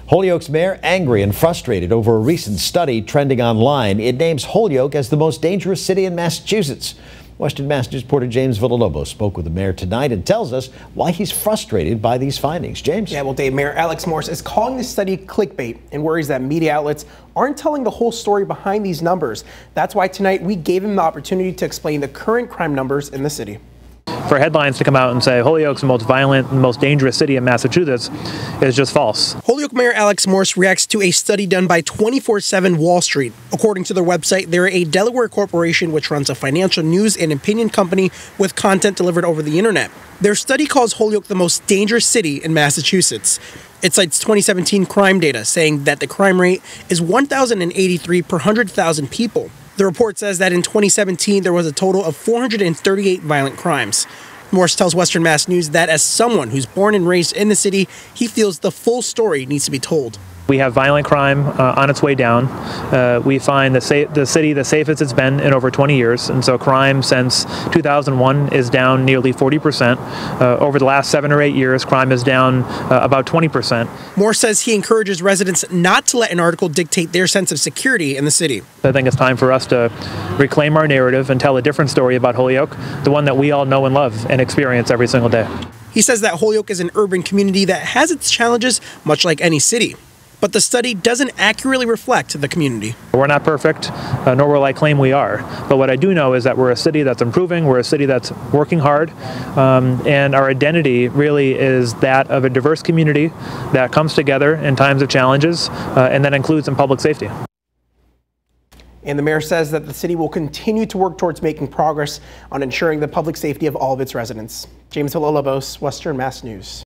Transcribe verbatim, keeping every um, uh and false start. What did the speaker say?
Holyoke's mayor angry and frustrated over a recent study trending online. It names Holyoke as the most dangerous city in Massachusetts. Western Mass News reporter James Villalobos spoke with the mayor tonight and tells us why he's frustrated by these findings. James? Yeah, well, Dave, Mayor Alex Morse is calling this study clickbait and worries that media outlets aren't telling the whole story behind these numbers. That's why tonight we gave him the opportunity to explain the current crime numbers in the city. For headlines to come out and say Holyoke's the most violent and most dangerous city in Massachusetts is just false. Holyoke Mayor Alex Morse reacts to a study done by twenty-four seven Wall Street. According to their website, they're a Delaware corporation which runs a financial news and opinion company with content delivered over the internet. Their study calls Holyoke the most dangerous city in Massachusetts. It cites twenty seventeen crime data, saying that the crime rate is one thousand eighty-three per one hundred thousand people. The report says that in twenty seventeen, there was a total of four hundred thirty-eight violent crimes. Morse tells Western Mass News that as someone who's born and raised in the city, he feels the full story needs to be told. We have violent crime uh, on its way down. Uh, we find the, sa the city the safest it's been in over twenty years, and so crime since two thousand one is down nearly forty percent. Uh, over the last seven or eight years, crime is down uh, about twenty percent. Morse says he encourages residents not to let an article dictate their sense of security in the city. I think it's time for us to reclaim our narrative and tell a different story about Holyoke, the one that we all know and love and experience every single day. He says that Holyoke is an urban community that has its challenges, much like any city. But the study doesn't accurately reflect the community. We're not perfect, uh, nor will I claim we are. But what I do know is that we're a city that's improving, we're a city that's working hard, um, and our identity really is that of a diverse community that comes together in times of challenges, uh, and that includes in public safety. And the mayor says that the city will continue to work towards making progress on ensuring the public safety of all of its residents. James Villalobos, Western Mass News.